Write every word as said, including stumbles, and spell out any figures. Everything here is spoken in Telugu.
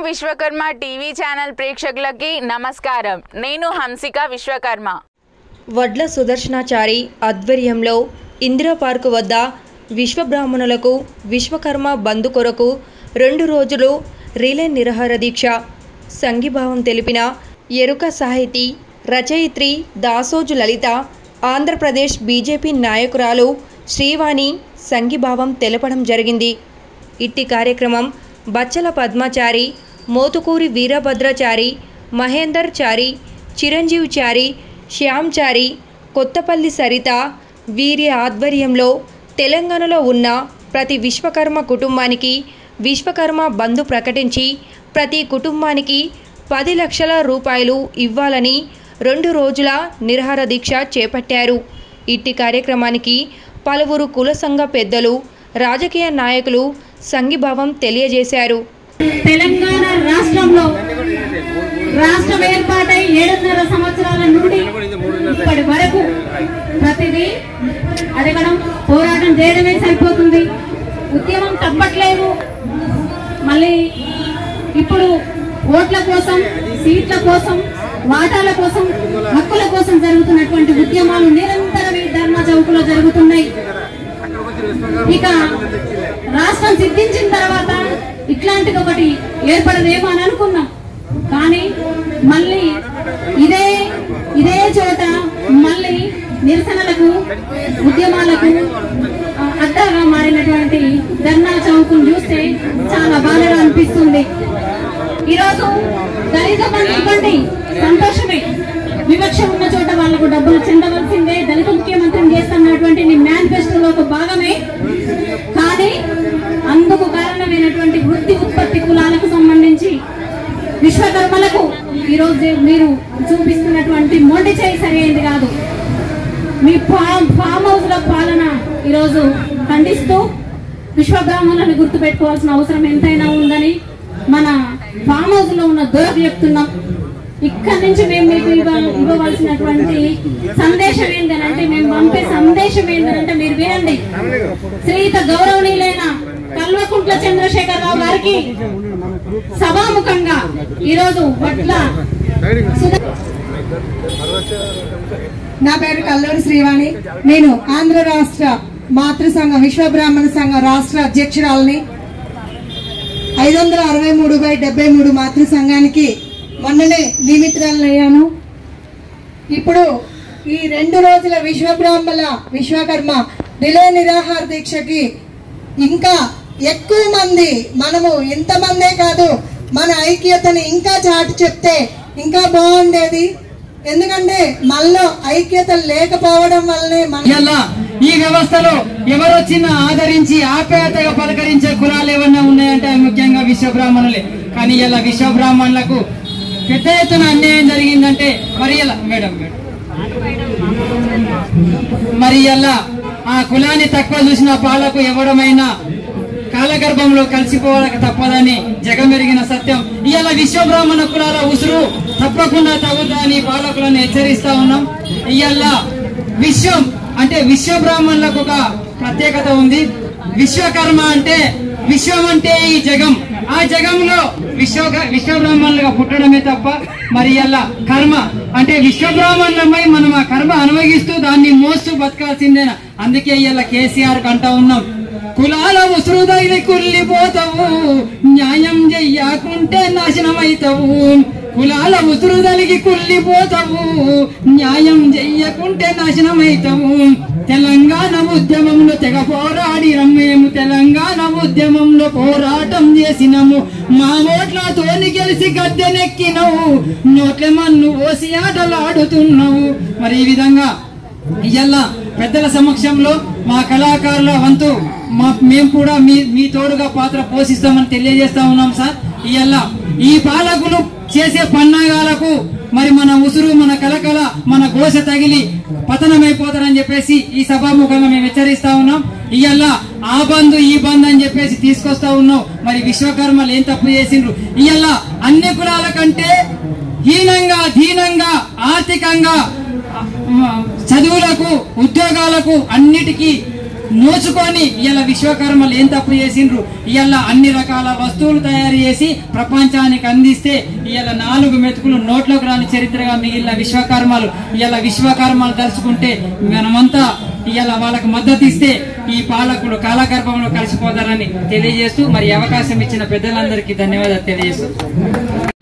విశ్వకర్మ టీవీ ఛానల్ ప్రేక్షకులకి నమస్కారం. నేను హంసిక విశ్వకర్మ. వడ్ల సుదర్శనాచారి ఆధ్వర్యంలో ఇందిరా పార్కు వద్ద విశ్వబ్రాహ్మణులకు విశ్వకర్మ బంధు కొరకు రెండు రోజులు రిలే నిరాహార దీక్ష. సంఘీభావం తెలిపిన ఎరుక సాహితీ రచయిత్రి దాసోజు లలిత, ఆంధ్రప్రదేశ్ బీజేపీ నాయకురాలు శ్రీవాణి సంఘీభావం తెలపడం జరిగింది. ఇట్టి కార్యక్రమం బచ్చల పద్మచారి, మోతుకూరి వీరభద్రచారి, మహేందర్ చారి, చిరంజీవి చారి, శ్యామ్ చారి, కొత్తపల్లి సరిత వీరి ఆధ్వర్యంలో తెలంగాణలో ఉన్న ప్రతి విశ్వకర్మ కుటుంబానికి విశ్వకర్మ బంధు ప్రకటించి ప్రతి కుటుంబానికి పది లక్షల రూపాయలు ఇవ్వాలని రెండు రోజుల నిరాహార దీక్ష చేపట్టారు. ఇట్టి కార్యక్రమానికి పలువురు కుల సంఘ పెద్దలు, రాజకీయ నాయకులు సంఘీభావం తెలియజేశారు. తెలంగాణ రాష్ట్రంలో రాష్ట్రం ఏర్పాటై ఏడున్నర సంవత్సరాల నుండి ఇప్పటి వరకు ప్రతిదీ అడగడం, పోరాటం చేయడమే సరిపోతుంది. ఉద్యమం తప్పట్లేదు. మళ్ళీ ఇప్పుడు ఓట్ల కోసం, సీట్ల కోసం, వాటాల కోసం, హక్కుల కోసం జరుగుతున్నటువంటి ఉద్యమాలు నిరంతరం ఈ ధర్నా చౌకలో జరుగుతున్నాయి. ఇక రాష్ట్రం సిద్ధించిన తర్వాత ఇట్లాంటిది ఒకటి ఏర్పడదేమో అని అనుకున్నాం. కానీ మళ్ళీ ఇదే ఇదే చోట మళ్ళీ నిరసనలకు, ఉద్యమాలకు అడ్డాగా మారినటువంటి ధర్నా చౌకును చూస్తే చాలా బాధగా అనిపిస్తుంది. ఈరోజు దళిత బంధు ఇవ్వండి, సంతోషమే. వివక్ష ఉన్న చోట వాళ్లకు డబ్బులు చెందవలసిందే. దళిత ముఖ్యమంత్రిని చేస్తున్నటువంటి నీ మేనిఫెస్టోలో ఒక భాగమే. కానీ అందుకు కారణమైనటువంటి వృత్తి ఉత్పత్తి కులాలకు సంబంధించి విశ్వకర్మలకు ఈరోజు మీరు చూపిస్తున్నటువంటి మొండి చేయి సరైనది కాదు. మీ ఫామ్ హౌస్ లో పాలన ఈరోజు ఖండిస్తూ విశ్వబ్రాహ్మణులను గుర్తుపెట్టుకోవాల్సిన అవసరం ఎంతైనా ఉందని మన ఫామ్ హౌస్ లో ఉన్న దొరకు చెప్తున్నాం. ఇక్కడి నుంచి మేము మీకు ఇవ్వవలసినటువంటి సందేశం ఏంటంటే, మేము పంపే సందేశం ఏంటంటే మీరు వినండి. శ్రీయుత గౌరవనీయులైన కల్వకుంట్ల చంద్రశేఖరరావు గారికి సభాముఖంగా ఈరోజు వడ్ల. నా పేరు కల్లూరి శ్రీవాణి. నేను ఆంధ్ర రాష్ట్ర మాతృ సంఘ విశ్వబ్రాహ్మణ సంఘ రాష్ట్ర అధ్యక్షురాలని. ఐదు వందల అరవై మూడు బై డెబ్బై మూడు మాతృ సంఘానికి మొన్ననే నియమితురాలయ్యాను. ఇప్పుడు ఈ రెండు రోజుల విశ్వబ్రాహ్మణ విశ్వకర్మ రిలే నిరాహార దీక్షకి ఇంకా ఎక్కువ మంది, మనము ఇంతమందే కాదు, మన ఐక్యతని ఇంకా చాటి చెప్తే ఇంకా బాగుండేది. ఎందుకంటే మనలో ఐక్యత లేకపోవడం వల్లనే మన ఈ వ్యవస్థలో ఎవరొచ్చినా ఆదరించి ఆప్యాయతగా పలకరించే కులాలు ఏమన్నా ఉన్నాయంటే ముఖ్యంగా విశ్వబ్రాహ్మణులే. కానీ ఇలా విశ్వబ్రాహ్మణులకు పెద్ద ఎత్తున అన్యాయం జరిగిందంటే మరి ఎలా మేడం మేడం మరి ఎలా ఆ కులాన్ని తక్కువ చూసిన పాలకు ఎవడమైనా కాలగర్భంలో కలిసిపోవడానికి తప్పదని జగమెరిగిన సత్యం. ఇవాళ విశ్వబ్రాహ్మణ కులాల ఉసురు తప్పకుండా తగ్గుతాని పాలకులను హెచ్చరిస్తా ఉన్నాం. ఇవాళ విశ్వం అంటే విశ్వబ్రాహ్మణులకు ఒక ప్రత్యేకత ఉంది. విశ్వకర్మ అంటే విశ్వం అంటే ఈ జగం. ఆ జగంలో విశ్వ విశ్వబ్రాహ్మణులుగా పుట్టడమే తప్ప మరి ఇలా కర్మ అంటే విశ్వబ్రాహ్మణులమై మనం ఆ కర్మ అనుభవిస్తూ దాన్ని మోస్తూ బతకాల్సిందేనా. అందుకే ఇలా కేసీఆర్ కంటా ఉన్నాం, కులాల ఉసురుదైవి కుళ్ళిపోతావు, న్యాయం చెయ్యకుంటే నాశనమైతావు. కులాల ఉసురుదలిగి కుళ్ళిపోతావు, న్యాయం చెయ్యకుంటే నాశనమైతావు. తెలంగాణ ఉద్యమంలో తెగ పోరాడినం మేము, తెలంగాణ ఉద్యమంలో పోరాటం చేసినాము. మా ఓట్లతోని గెలిచి గద్దెనెక్కినవు, నోట్ల మన్ను ఓసి ఆటలాడుతున్నావు. మరి ఈ విధంగా ఇవాళ పెద్దల సమక్షంలో మా కళాకారుల వంతు మా మేము కూడా మీ మీ తోడుగా పాత్ర పోషిస్తామని తెలియజేస్తా ఉన్నాం సార్. ఇవాళ ఈ పాలకులు చేసే పన్నాగాలకు మరి మన ఉసురు, మన కలకల, మన గోస తగిలి పతనమైపోతారని చెప్పేసి ఈ సభాముఖంగా మేము హెచ్చరిస్తా ఉన్నాం. ఇవాళ ఆ బంధు ఈ బంధు అని చెప్పేసి తీసుకొస్తా ఉన్నాం. మరి విశ్వకర్మలు ఏం తప్పు చేసిండ్రు? ఇవాళ అన్ని కులాల కంటే హీనంగా, దీనంగా, ఆర్థికంగా, చదువులకు, ఉద్యోగాలకు, అన్నిటికీ నోచుకొని ఇవాళ విశ్వకర్మలు ఏం తప్పు చేసిండ్రు, ఇవాళ అన్ని రకాల వస్తువులు తయారు చేసి ప్రపంచానికి అందిస్తే ఇవాళ నాలుగు మెతుకులు నోట్లోకి రాని చరిత్రగా మిగిలిన విశ్వకర్మలు ఇవాళ విశ్వకర్మలు తలుచుకుంటే మనమంతా ఇవాళ వాళ్ళకు మద్దతు ఇస్తే ఈ పాలకులు కాలగర్భంలో కలిసిపోతారని తెలియజేస్తూ మరి అవకాశం ఇచ్చిన పెద్దలందరికీ ధన్యవాదాలు తెలియజేస్తూ